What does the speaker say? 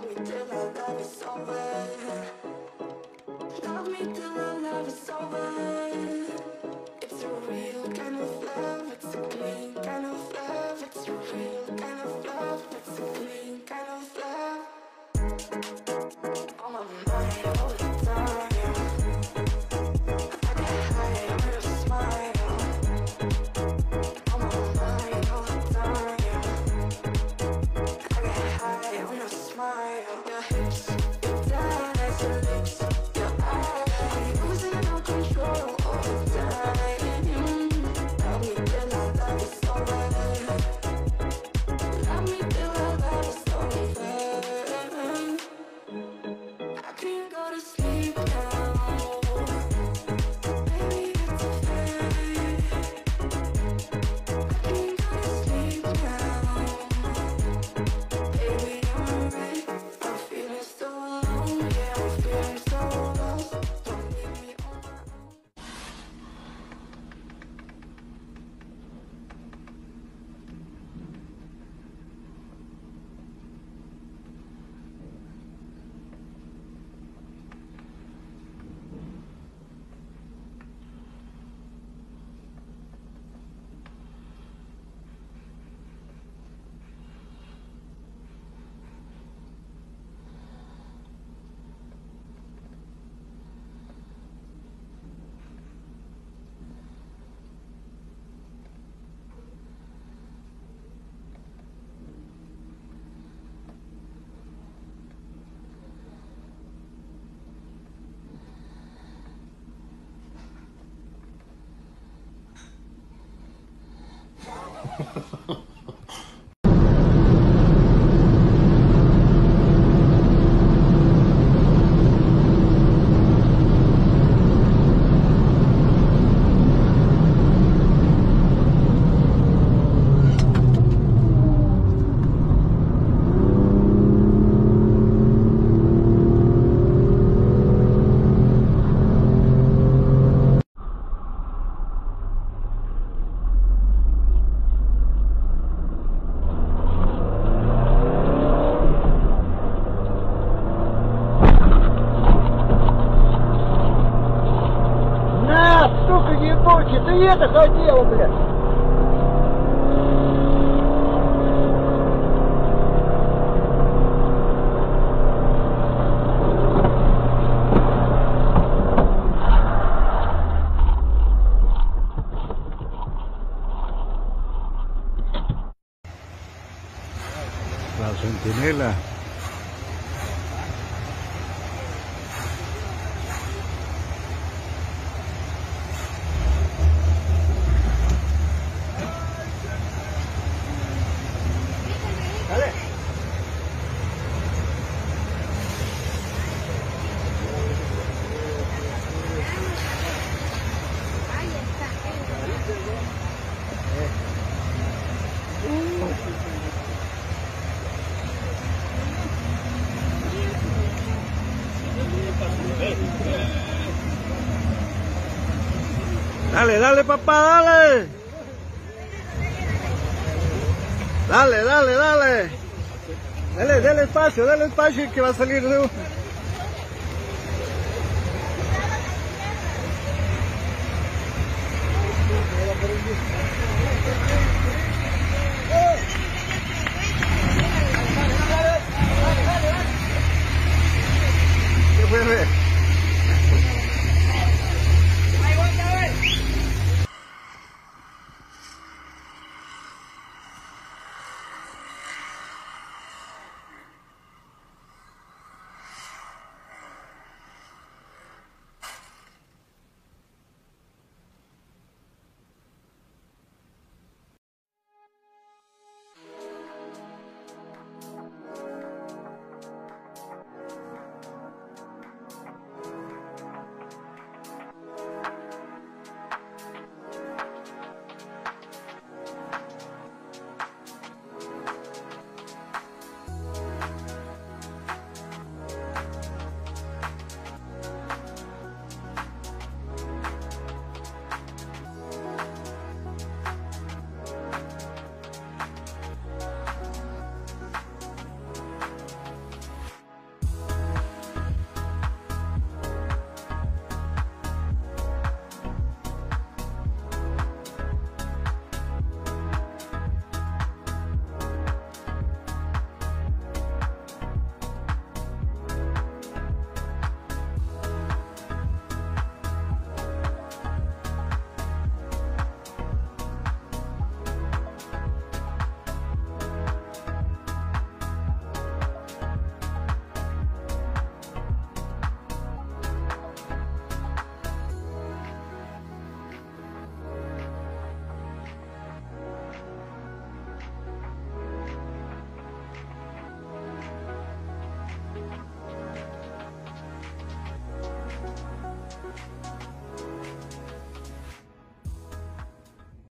me till our love is over. Love me till our love is over. It's a real kind of love. It's a clean kind of love. It's a real kind of love. It's a clean kind of love. On my mind all the time. I get high on your smile. On my mind all the time. I get high on your smile. Your hips, your thighs, your lips, your eyes, losing all control all the time. Love me till our love is over. Love me till our love is over. I can't go to sleep now. Baby, it's a fact. I can't go to sleep now. Baby, I'm right. I'm feeling so alone. Yeah, I'm feeling so lost. Don't leave me on my own. Сука ебучий, ты это хотела, блядь! La centinela. Dale. Dale, dale, papá, dale. Dale, dale, dale. Dale espacio que va a salir de